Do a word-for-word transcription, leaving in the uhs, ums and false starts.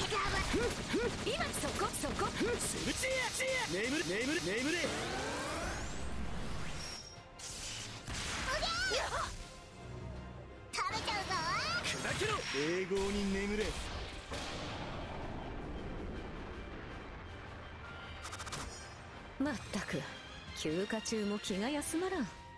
今そこそこすぐちやちや眠る眠る眠れ。 食べちゃうぞ。 砕けろ。永劫に眠れ。 まったく休暇中も気が休まらん。